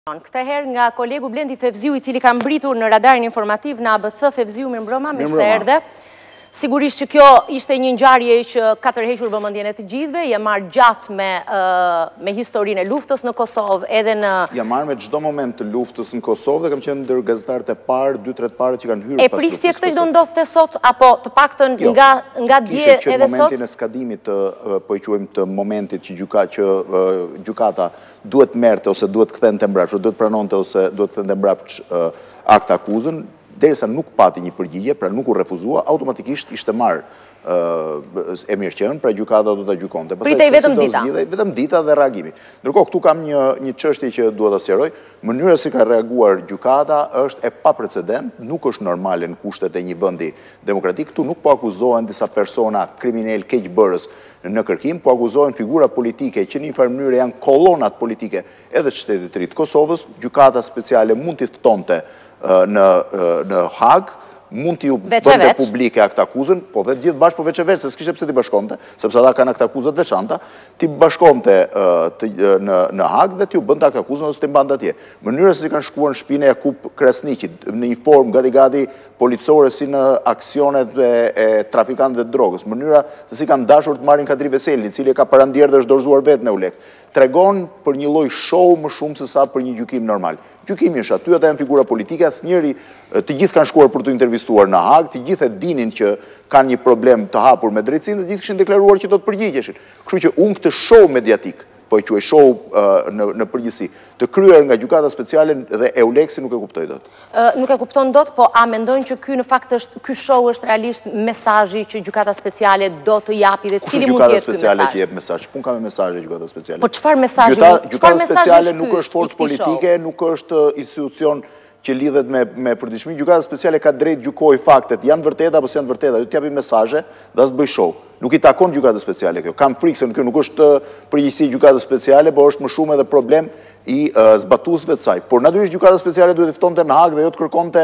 Këtë herë nga kolegu Blendi Fevziu, I cili ka mbritur në radarin informativ në ABC. Fevziu, mirëmbrëma, mirë se erdhe. Sigurisht që kjo ishte një ngjarje që ka tërhequr vëmendjen e të gjithëve, je marrë gjatë me historinë e luftës në Kosovë, edhe në... Ja marrë me çdo moment të luftës në Kosovë dhe kam qenë ndër gazetarët e parë, 2-3 parë që kanë hyrë pas luftës. E prisje këtë që do ndodhte sot, apo të paktën nga dje edhe sot? Kishe momentin e skadimit, po I quajmë të momentit që gjykata duhet merrte ose duhet kthente mbrapsht, duhet pranonte ose duhet kthente mbrapsht Aktakuzën, derisa nuk pati një përgjigje, pra nuk u refuzua, automatikisht ishte marrë e mirëqenë, pra gjykata do ta gjykonte. Pritej vetëm dita. Vetëm dita dhe reagimi. Ndërkohë, këtu kam një çështje që duhet ta sqaroj. Mënyra si ka reaguar gjykata është e paprecedent, nuk është normale në kushtet e një vendi demokratik. Këtu nuk po akuzohen disa persona kriminal keqbërës në kërkim, po akuzohen figura politike që në një farë mënyrë janë kolonat politike edhe të Shtetit të Ri të Kosovës. Gjykata Speciale mund t'i ftonte në Hagë, mund t'ju bënde publike Aktakuzën, po dhe gjithë bashkë po veç e veç, se s'kishe pse t'i bashkonte, sepse ata kanë Aktakuzat veçanta, t'i bashkonte në Hagë dhe t'ju bënde Aktakuzën ose t'i mbande atje. Mënyra se si kanë shkuar në shpinën e Jakub Kresniqit, në një formë gati-gati policore si në aksionet e trafikantëve të drogës, mënyra se si kanë dashur të marrin Kadri Veselin, I cili ka parandjerë dhe është dorëzuar vetë në Uleks, tregon për një lloj show më shumë se sa për një gjykim normal. Gjykimi është aty, ata janë figura politike, asnjëri, të gjithë kanë shkuar për të intervistuar në Hagë, të gjithë e dinin që kanë një problem të hapur me drejtësinë dhe të gjithë kishin deklaruar që do të përgjigjeshin. Kështu që unë këtë show mediatik, po e quaj show në përgjithësi, të kryer nga Gjykata Speciale dhe Euleksi nuk e kuptoj dot. Nuk e kupton dot, po a mendojnë që ky show është realisht mesazhi që Gjykata Speciale do të japi dhe cili mund të jetë ky mesazh? Gjykata Speciale që jep mesazh. Pun ka me mesazhe Gjykata Speciale. Po çfarë mesazhi? Gjykata Speciale nuk është forcë politike, nuk është institucion që lidhet me përditshmëri. Gjykata Speciale ka drejt gjykoj faktet, janë vërteta apo s'janë vërteta, do t'japi mesazhe dhe as bëj show. Nuk I takon Gjykatës Speciale kjo. Kam frikë se kjo nuk është përgjegjësi Gjykatës Speciale, por është më shumë edhe problem I zbatuesve të saj. Por natyrisht Gjykata Speciale duhet I ftonte në Hagë dhe jo të kërkonte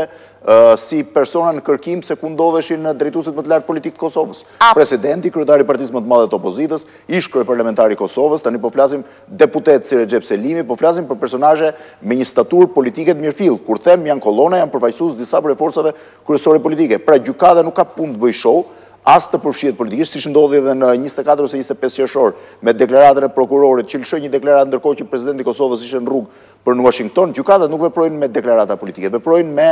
si persona në kërkim se ku ndodheshin drejtuesit më të lartë politik të Kosovës. Presidenti, kryetari I partisë më të madhe të opozitës, ish kryeparlamentari I Kosovës, tani po flasim deputet si Recep Selimi, po flasim për personazhe me një staturë politike të mirëfill. Kur them janë kolona, janë përfaqësues disa prej forcave kryesore politike. Pra gjykata nuk ka punë të bëjë show, as të përfshihet politikisht, siç ndodhi edhe në 24 ose 25 qershor me deklaratën e prokurorit që lëshoi një deklaratë ndërkohë që presidenti I Kosovës ishte në rrugë për në Washington. Gjykatat nuk veprojnë me deklarata politike, veprojnë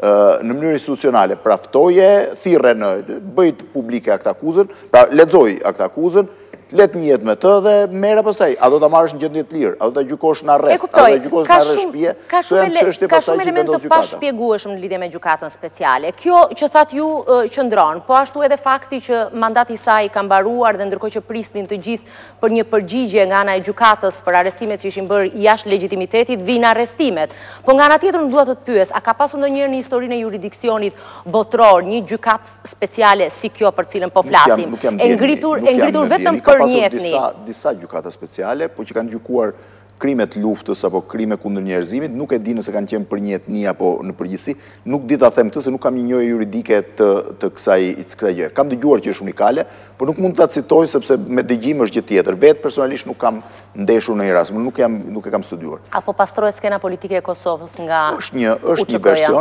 në mënyrë institucionale. Pra ftoje, thirren, bëj publike Aktakuzën, pra lexoj Aktakuzën, let një jetë me të dhe merr pastaj. A do ta marrësh në gjendje të lirë, a do ta gjykosh në arrest, a do ta gjykosh në arrest shtëpie? Ka shumë elemente të pashpjegueshëm në lidhje me Gjykatën Speciale. Kjo që thatë ju qëndron, po ashtu edhe fakti që mandati I saj ka mbaruar dhe ndërkohë që prisnin të gjithë për një përgjigje nga ana e gjykatës për arrestimet që ishin bërë jashtë legitimitetit, vinë arrestimet. Po nga ana tjetër nuk dua të të pyes, a ka pasur ndonjëherë në historinë e jurisdiksionit botror një gjykatë speciale si kjo për cilën po flasim? E ngritur vetëm për disa gjykata speciale, po që kanë gjykuar krimet luftës apo krime kundër njerëzimit, nuk e di nëse kanë qenë për një etni apo në përgjithësi, nuk di ta them këtë se nuk kam një njohje juridike të kësaj gjë. Kam dëgjuar që është unikale, por nuk mund ta citoj sepse me dëgjim është gjë tjetër. Vetë personalisht nuk kam ndeshur në një rast, nuk e kam studiuar. Apo pastrohet skena politike e Kosovës nga është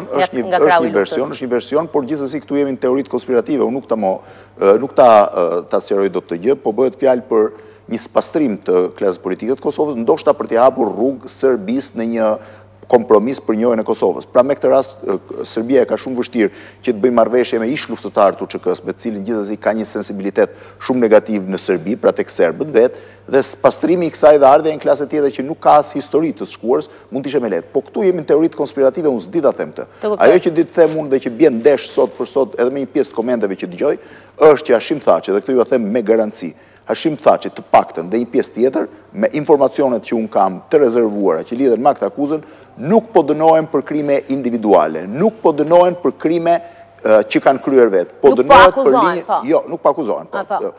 një version, por gjithsesi këtu jemi në teoritë konspirative. Unë nuk ta sqaroj dot të gjë, po bëhet fjalë për një spastrim të klasës politike të Kosovës, ndoshta për t'i hapur rrugë Serbisë në një kompromis për njohjen e Kosovës. Pra me këtë rast, Serbia ka shumë vështirë që të bëjë marrëveshje me ish-luftetarët të UÇK-së, me të cilin gjithsesi ka një sensibilitet shumë negativ në Serbi, pra tek serbët vetë, dhe spastrimi I kësaj dhe ardhja në klasë tjetër që nuk ka as histori të shkuarës, mund të ishte me lehtë. Po këtu jemi në teoritë konspirative, unë s'di ta them të. Ajo që di të them unë dhe që bjen ndesh sot për sot edhe me një pjesë të komenteve që dëgjoj, është që Hashim Thaçi, dhe këtë ju them me garanci, Hashim Thaçi të paktën dhe një pjesë tjetër, me informacionet që unë kam të rezervuara që lidhen me Aktakuzën, nuk po dënohen për krime individuale, nuk po dënohen për krime që kanë kryer vetë. Nuk po akuzohen, po. Jo, nuk po akuzohen,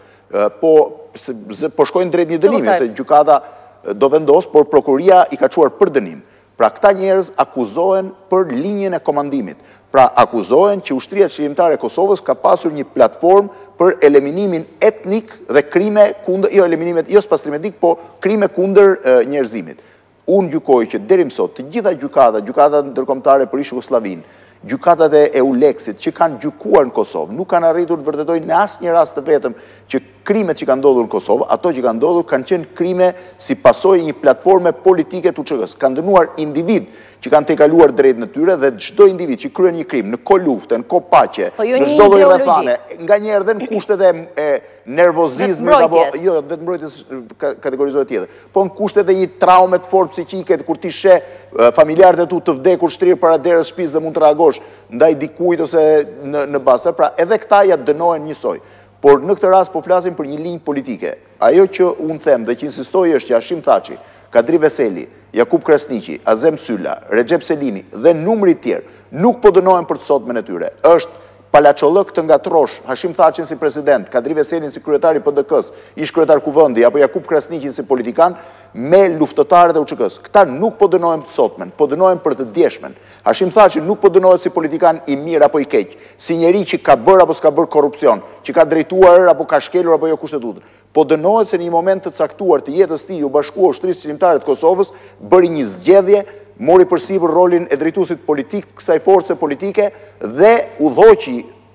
po shkojnë drejt një dënimi, se gjykata do vendos, por prokuria I ka çuar për dënim. Pra këta njerëz akuzohen për linjën e komandimit. Pra akuzohen që ushtria çlirimtare e Kosovës ka pasur një platformë për eliminimin etnik dhe krime kundër, jo eliminimet, jo spastrimet etnik, po krime kundër njerëzimit. unë gjykoj që deri më sot të gjitha gjykata ndërkombëtare për ish-Jugosllavinë, gjykatat e EULEX-it që kanë gjykuar në Kosovë, nuk kanë arritur të vërtetojnë në asnjë rast të vetëm që krimet që kanë ndodhur në Kosovë, ato që kanë ndodhur kanë qenë krime si pasojë një platforme politike të UÇK-së. Kanë dënuar individ që kanë tejkaluar drejtën e tyre dhe çdo individ që kryen një krim në kohë lufte, në kohë paqe, në çdo lloj rrethane, nganjëherë edhe në kushtet e nervozizmit apo jo, vetë mbrojtjes kategorizohet tjetër. Po në kushtet e një traume të fortë psiqike kur ti sheh familjarët e tu të vdekur shtrirë para derës shtëpisë dhe mund të reagosh ndaj dikujt ose në bazë, pra edhe këta ja dënohen njësoj. Por në këtë rast po flasim për një linjë politike. Ajo që unë them dhe që insistoj është që Hashim Thaçi, Kadri Veseli, Jakub Krasniqi, Azem Sylla, Recep Selimi dhe numri tjerë nuk po dënohen për të sotmen e tyre. Është palaçollëk të ngatrosh Hashim Thaçin si president, Kadri Veselin si kryetari PD-s, ish kryetar kuvendi apo Jakub Krasniqin si politikan me luftëtarët e UÇK-së. Këta nuk po dënohen të sotmen, po dënohen për të djeshmen. Hashim Thaçi nuk po dënohet si politikan i mirë apo i keq, si njeri që ka bërë apo s'ka bërë korrupsion, që ka drejtuar apo ka shkelur apo jo kushtetutën. Po dënohet se në një moment të caktuar të jetës tij u bashkua ushtrisë qëllimtare të Kosovës, bëri një zgjedhje, mori përsipër rolin e drejtuesit politik kësaj force politike dhe udhëhoqi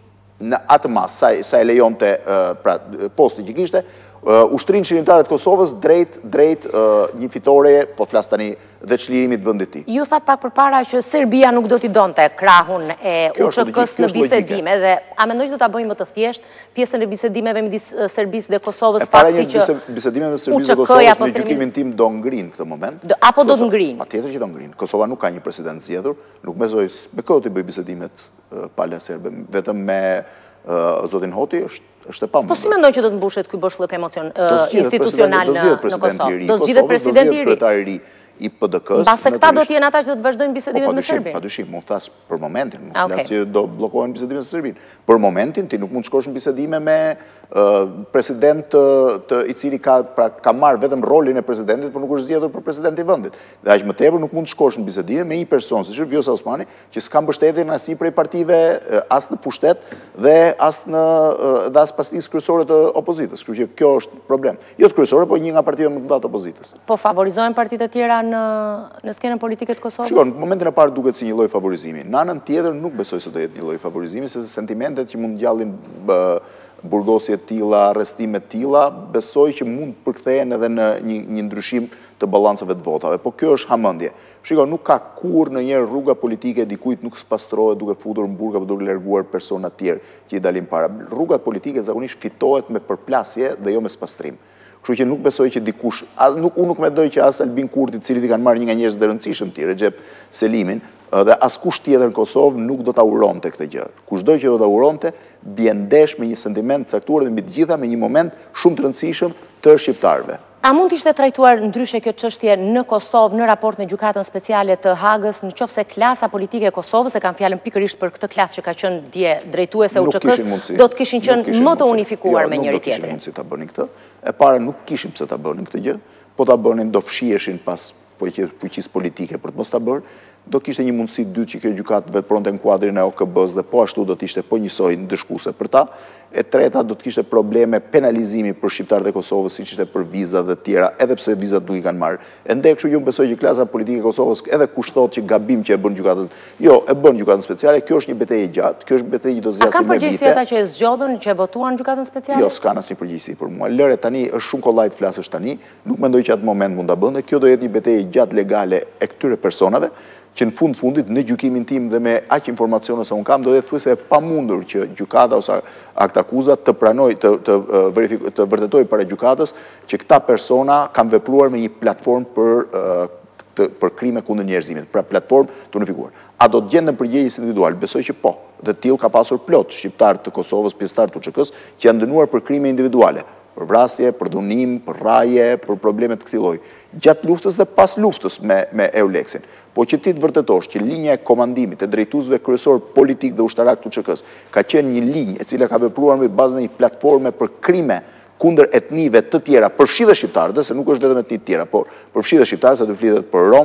në atë mas, sa e lejonte posti që kishte, ushtrinë qëllimtare të Kosovës drejt një fitore, po flas tani dhe çlirimit vendit të tij. Ju thatë pak përpara që Serbia nuk do t'i donte krahun e UÇK-së në bisedime dhe a mendoj që do ta bëjmë më të thjeshtë pjesën e bisedimeve midis Serbisë dhe Kosovës, fakti që bisedimeve me Serbisë dhe Kosovës në gjykimin tim do ngrin këtë moment. Apo do të ngrin? Patjetër që do ngrin. Kosova nuk ka një president zgjedhur, nuk mendoj me këtë të bëj bisedimet pala serbe, vetëm me zotin Hoti është e pamundur. Po si mendoj që do të mbushet ky boshllëk institucional në Kosovë? Do zgjidhet presidenti i ri i PD-s. Mbase këta do të jenë ata që do të vazhdojnë bisedimet me Serbinë? Padyshim, mund thas për momentin, nuk flas që do bllokohen bisedimet me Serbinë. Për momentin ti nuk mund të shkosh në bisedime me president i cili ka marrë vetëm rolin e presidentit, por nuk është zgjedhur për president i vendit. Dhe aq më tepër nuk mund të shkosh në bisedime me një person siç është Vjosa Osmani, që s'ka mbështetje në asnjë prej partive as në pushtet dhe as partisë kryesore të opozitës. Kështu që kjo është problem. Jo të kryesore, por një nga partive më të mëdha të opozitës. Po favorizohen partitë e tjera në skenën politike të Kosovës? Shikon, në momentin e parë duket si një lloj favorizimi. Në anën tjetër nuk besoj se do jetë një lloj favorizimi, sepse sentimentet që mund ngjallin burgosje të tilla, arrestime të tilla, besoj që mund përkthehen edhe në një ndryshim të ballancave të votave. Po kjo është hamendje. Shikon, nuk ka kurrë ndonjëherë rruga politike dikujt nuk spastrohet duke futur në burg apo duke larguar persona të tjerë që i dalin para. Rrugat politike zakonisht fitohet me përplasje dhe jo me spastrim. Kështu që nuk besoj që dikush, unë nuk mendoj që as Albin Kurti, i cili i kanë marrë një nga njerëzit e rëndësishëm ti, Recep Selimin, dhe as kush tjetër në Kosovë nuk do ta uronte këtë gjë. Kushdo që do ta uronte, bjen ndesh me një sentiment caktuar dhe mbi të gjitha me një moment shumë të rëndësishëm të shqiptarëve. A mund të ishte trajtuar ndryshe kjo çështje në Kosovë në raport me Gjykatën Speciale të Hagës, nëse klasa politike e Kosovës, e kam fjalën pikërisht për këtë klasë që ka qenë dje drejtuese UÇK-së, do të kishin qenë më të unifikuar me njëri tjetrin? Nuk do kishin mundësi ta bënin këtë. E para nuk kishin pse ta bënin këtë gjë, po ta bënin do fshiheshin pas fuqisë politike për të mos ta bërë. Do kishte një mundësi dytë që kjo gjykatë vepronte në kuadrin e OKB-s dhe po ashtu do të ishte po njësoj ndëshkuese për ta. E treta do të kishte probleme penalizimi për shqiptarët e Kosovës, siç ishte për vizat dhe tjera, edhe pse vizat nuk i kanë marrë. Ende kështu që unë besoj që klasa politike e Kosovës edhe kushtohet që gabim që e bën gjykatën. Jo, e bën gjykatën speciale, kjo është një betejë gjatë, kjo është betejë që do zgjasë me vite. A kanë përgjegjësi ata që e zgjodhën, që e votuan gjykatën speciale? Jo, s'kan asnjë përgjegjësi për mua. Lëre tani është shumë kollaj të flasësh tani, nuk mendoj që atë moment mund ta bënte. Kjo do jetë një betejë gjatë legale e këtyre personave, që në fundit në gjykimin tim dhe me aq informacione sa unë kam, do të thuaj se e pamundur që gjykata ose Aktakuza të pranojë të vërtetojë para gjykatës që këta persona kanë vepruar me një platformë për krime kundër njerëzimit, pra platformë të unifikuar. A do të gjenden përgjegjës individual? Besoj që po. Dhe tillë ka pasur plot shqiptarë të Kosovës, pjesëtarë të UÇK-së, që janë dënuar për krime individuale, për vrasje, për dhunim, për rraje, për probleme të këtij lloji, gjatë luftës dhe pas luftës me EULEX-in. Po që ti të vërtetosh që linja e komandimit e drejtuesve kryesor politik dhe ushtarak të UÇK-së ka qenë një linjë e cila ka vepruar me bazën e një platforme për krime kundër etnive të tjera, përfshi dhe shqiptarët, se nuk është vetëm etni të tjera, por përfshi dhe shqiptarët, se do flitet për rom,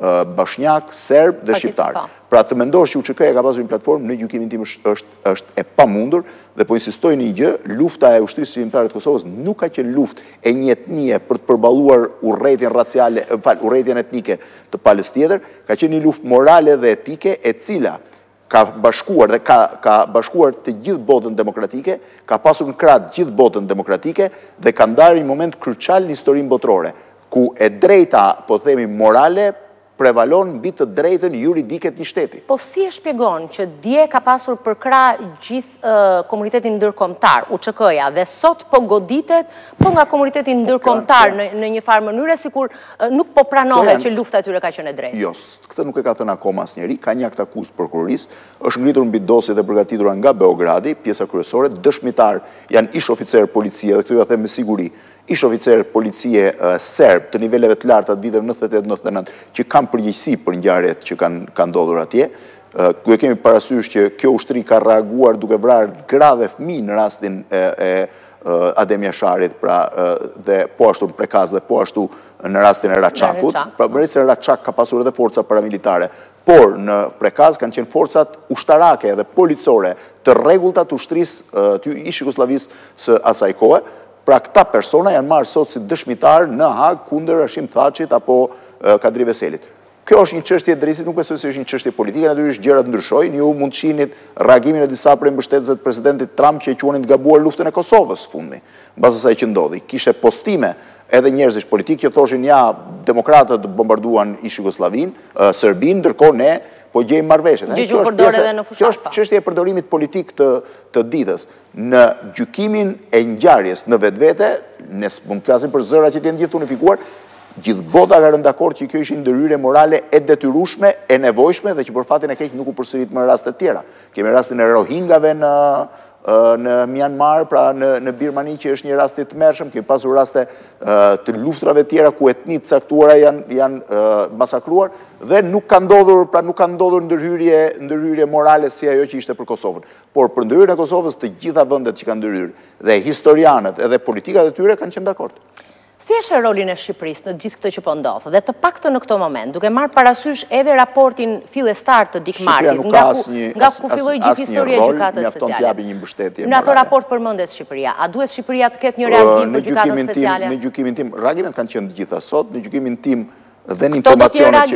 bashnjak, serb dhe shqiptar. Pra të mendosh që UÇK-ja ka pasur një platformë, në gjykimin tim është e pamundur dhe po insistoj një gjë, lufta e ushtrisë shqiptare të Kosovës nuk ka qenë luftë e një etnie për të përballuar urrëtitjen raciale, urrëtitjen etnike të palës tjetër, ka qenë një luftë morale dhe etike e cila ka bashkuar dhe ka bashkuar të gjithë botën demokratike, ka pasur në krah të gjithë botën demokratike dhe ka ndarë një moment kryçal në historinë botërore, ku e drejta, po themi morale, prevalon mbi të drejtën juridike të një shteti. Po si e shpjegon që dje ka pasur për krah gjithë komunitetin ndërkombëtar, UÇK-ja, dhe sot po goditet po nga komuniteti ndërkombëtar në një farë mënyre, sikur nuk po pranohet që lufta e tyre ka qenë e drejtë? Jo, këtë nuk e ka thënë akoma asnjëri, ka një aktakuzë prokurorisë, është ngritur mbi dosje dhe përgatitura nga Beogradi, pjesa kryesore, dëshmitar janë ish-oficer policie, dhe këtu ja them me siguri, ish-oficer policie serb të niveleve të larta të viteve 98-99 që kanë përgjegjësi për ngjarjet që kanë ndodhur atje. Ku e kemi parasysh që kjo ushtri ka reaguar duke vrarë gra dhe fëmijë në rastin e Adem Jasharit, pra dhe po ashtu në Prekaz dhe po ashtu në rastin e Raçakut. Pra përveç se Raçak ka pasur edhe forca paramilitare, por në Prekaz kanë qenë forcat ushtarake dhe policore të rregullta të ushtrisë të ish-Jugosllavisë së asaj kohe. Pra këta persona janë marrë sot si dëshmitar në Hagë kundër Hashim Thaçit apo Kadri Veselit. Kjo është një çështje drejtësisht, nuk besoj se është një çështje politike, natyrisht gjërat ndryshojnë. Ju mund të shihni reagimin e disa prej mbështetësve të presidentit Trump që e quanin të gabuar luftën e Kosovës fundi, mbas asaj që ndodhi. Kishte postime edhe njerëzish politik që thoshin ja, demokratët bombarduan ish-Jugosllavinë, Serbinë, ndërkohë ne po gjejmë marrëveshje. Kjo është çështje e përdorimit politik të ditës. Në gjykimin e ngjarjes në vetvete, ne mund të flasim për zëra që të jenë gjithë unifikuar, gjithë bota ka rënë dakord që kjo ishte ndërhyrje morale e detyrueshme, e nevojshme dhe që për fatin e keq nuk u përsërit më raste të tjera. Kemi rastin e Rohingave në Myanmar, pra në Birmani që është një rast i tmerrshëm, kemi pasur raste të luftrave tjera ku etnitë caktuara janë masakruar dhe nuk ka ndodhur ndërhyrje morale si ajo që ishte për Kosovën. Por për ndërhyrjen e Kosovës të gjitha vendet që kanë ndërhyrë dhe historianët edhe politikat e tyre kanë qenë dakord. Si është rolin e Shqipërisë në gjithë këtë që po ndodh? Dhe të paktën në këtë moment, duke marrë parasysh edhe raportin fillestar të Dikmartit, nga ku filloi gjithë historia e Gjykatës Speciale. Në ato raport përmendet Shqipëria. A duhet Shqipëria të ketë një reagim për Gjykatën Speciale? Në gjykimin tim, reagimet kanë qenë të gjitha sot, në gjykimin tim dhe në informacionet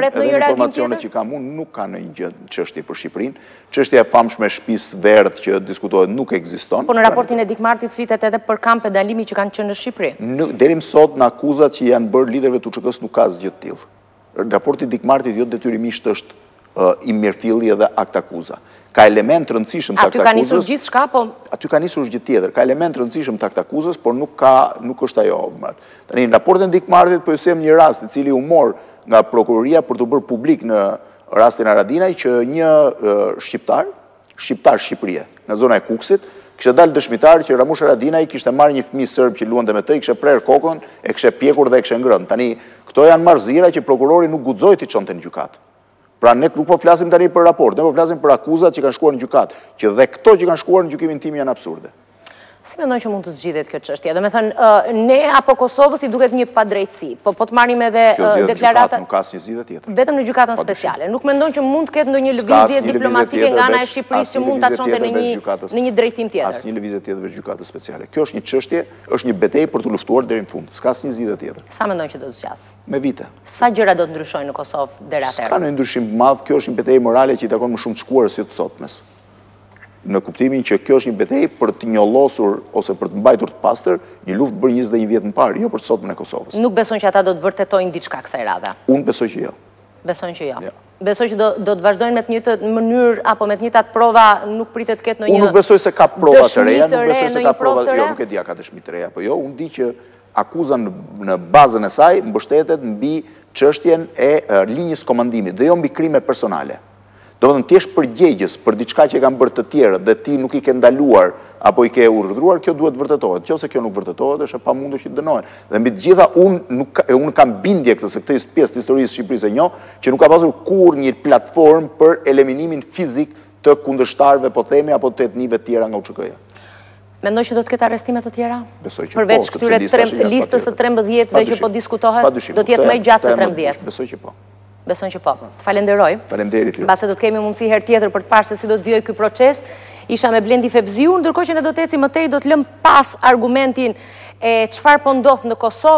që kam unë, nuk ka në një çështje për Shqipërinë. Çështja e famshme e shtëpisë verdh që diskutohet nuk ekziston. Po në raportin e Dikmartit flitet edhe për kampe dalimi që kanë qenë në Shqipëri. Deri më sot në akuzat që janë bërë liderëve të UÇK-së nuk ka asgjë të tillë. Raporti i Dikmartit jo detyrimisht është i mirëfilli edhe Aktakuza. Ka element rëndësishëm të Aktakuzës. Aty ka nisur gjithçka, po aty ka nisur gjë tjetër. Ka element rëndësishëm të Aktakuzës, por nuk është ajo. Tani në raportin e Dikmartit po ju them një rast i cili u mor nga prokuroria për të bërë publik në rastin Haradinaj që një shqiptar Shqipërie, nga zona e Kukësit, kishte dalë dëshmitar që Ramush Haradinaj kishte marrë një fëmijë serb që luante me të, i kishte prerë kokën, e kishte pjekur dhe e kishte ngrënë. Tani këto janë marrëzira që prokurori nuk guxoi t'i çonte në gjykatë. Pra ne nuk po flasim tani për raport, ne po flasim për akuzat që kanë shkuar në gjykatë, që dhe këto që kanë shkuar në gjykimin tim janë absurde. Si mendon që mund të zgjidhet kjo çështje? Do të thënë, ne apo Kosovës i duket një padrejtësi, po të marrim edhe deklarata. Nuk ka asnjë zgjidhje tjetër. Vetëm në Gjykatën Speciale. Nuk mendon që mund të ketë ndonjë lëvizje diplomatike nga ana e Shqipërisë që mund ta çonte në një drejtim tjetër? Asnjë lëvizje tjetër veç Gjykatës Speciale. Kjo është një çështje, është një betejë për të luftuar deri në fund. S'ka asnjë zgjidhje tjetër. Sa mendon që do të zgjas? Me vite. Sa gjëra do të ndryshojnë në Kosovë deri atëherë? S'ka ndonjë ndryshim të madh, kjo është një betejë morale që i takon më shumë të shkuarës se të sotmes. Në kuptimin që kjo është një betejë për të njollosur ose për të mbajtur të pastër një luftë bërë 21 vjet më parë, jo për të sotmen e Kosovës. Nuk beson që ata do të vërtetojnë diçka kësaj radhe? Unë besoj që jo. Besojnë që jo? Besoj që do të vazhdojnë me të njëjtë mënyrë apo me të njëjtat prova, nuk pritet të ketë ndonjë. Unë nuk besoj se ka prova të reja, nuk besoj se ka prova të reja, jo, nuk e di a ka dëshmi të reja, po jo, unë di që akuza në bazën e saj mbështetet mbi çështjen e linjës komandimit dhe jo mbi krime personale. Do të thënë ti je përgjegjës për diçka që kanë bërë të tjerë dhe ti nuk i ke ndaluar apo i ke urdhëruar, kjo duhet vërtetohet. Nëse kjo nuk vërtetohet, është e pamundur që të dënohen. Dhe mbi të gjitha unë kam bindje këtë se këtë pjesë të historisë së Shqipërisë e njoh, që nuk ka pasur kurrë një platformë për eliminimin fizik të kundërshtarëve, po themi, apo të etnive të tjera nga UÇK-ja. Mendoj që do të ketë arrestime të tjera? Besoj që po. Përveç këtyre listës së 13-ve që po diskutohet, do të jetë më gjatë se 13. Besoj që po. Beson që po. Të falenderoj. Faleminderit ju. Mbase do të kemi mundësi herë tjetër për të parë se si do të vijojë ky proces. Isha me Blendi Fevziu, ndërkohë që ne do të ecim më tej, do të lëm pas argumentin e çfarë po ndodh në Kosovë.